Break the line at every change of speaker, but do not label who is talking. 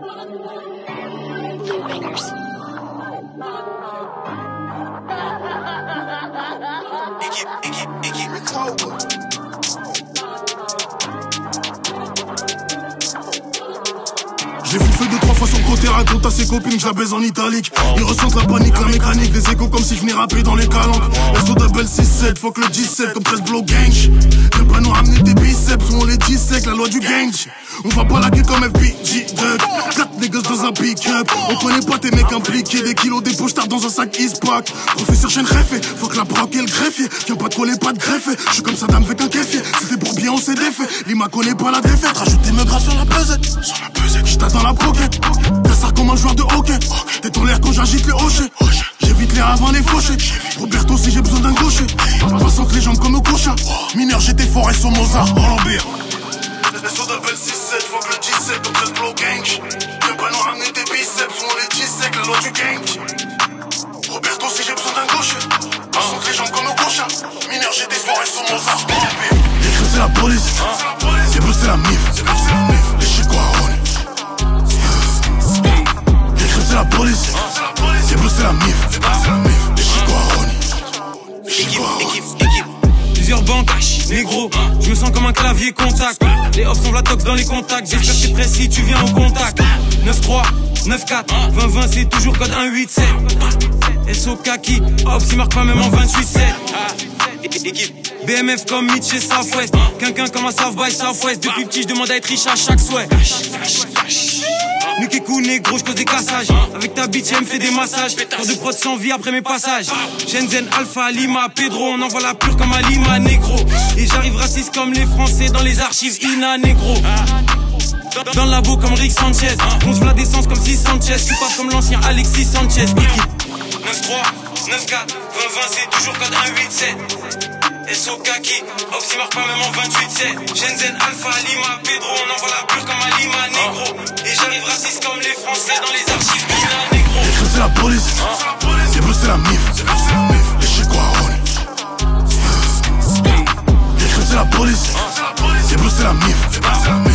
Blue Bangers.
J'ai vu le feu 2-3 fois son côté, raconte à ses copines que je la baise en italique. Ils ressentent la panique, la mécanique, des échos comme si je venais rapper dans les calanques. SO double 6-7, fuck le 17 comme 13 blow gang. Viens pas nous ramener tes biceps, ou on les dissèque, la loi du gang. On va pas laguer comme FBG Duck. 4 niggas dans un pick-up. On connaît pas tes mecs impliqués. Des kilos, des poches dans un sac Eastpack. Professeur chaîne greffé, fuck la proc et le greffier. Viens pas te coller, pas de greffé. J'suis comme ça dame avec un kéfier. C'était pour bien, on s'est défait. Lima connaît pas la défaite. Rajoutez me grave sur la pesette. J't'attends dans la pocket. Cassard comme un joueur de hockey. T'es en l'air quand j'agite les hochets. J'évite les avant les fauchés. Roberto si j'ai besoin d'un gaucher. Passante les jambes comme au cocha. Mineur j'étais fort et son Mozart. Rollambert. SO double 6-7, fuck le 17 comme 13 blow gang. Viens pas nous ramener tes biceps, ou on les dissèque, la loi du gang. Roberto si j'ai besoin d'un gaucher. Passante les jambes comme au cocha. Mineur j'étais fort et son Mozart. Les crimes c'est la police. C'est bossé la mif. Les chicots à Ron. Les crimes c'est la police. C'est bossé la mif. Les chicots à Ron.
Plusieurs banques, négro, je me sens comme un clavier contact. Les offs sont la tox dans les contacts. J'espère que t'es précis, tu viens au contact. 9-3, 9-4, 20-20 c'est toujours code 1-8-7. SO kaki, ops il marque pas même en 28-7. BMF comme Mitch et Southwest. Quinquin comme un South by Southwest. Depuis petit je demande à être riche à chaque souhait. Nukeku négro, je cause des cassages. Avec ta bitch, elle me fait des massages. Pour de prod sans vie après mes passages. Shenzhen, Alpha, Lima, Pedro. On envoie la pure comme à Lima, négro. Et j'arrive raciste comme les Français dans les archives INA, négro. Dans le labo comme Rick Sanchez. On se voit la décence comme 6 Sanchez. Tu passes comme l'ancien Alexis Sanchez. 9-3, 9-4, 20-20 c'est toujours code 1-8-7. SO kaki, ops il marque pas même en 28-7. Shenzhen, Alpha, Lima, Pedro. On envoie la pure comme à Lima, négro. Et j'arrive raciste comme les Français dans les archives INA, négro.
Les crimes c'est la police. C'est bossé la mif. Les chicots à Ron. Les crimes c'est la police. C'est bossé la mif.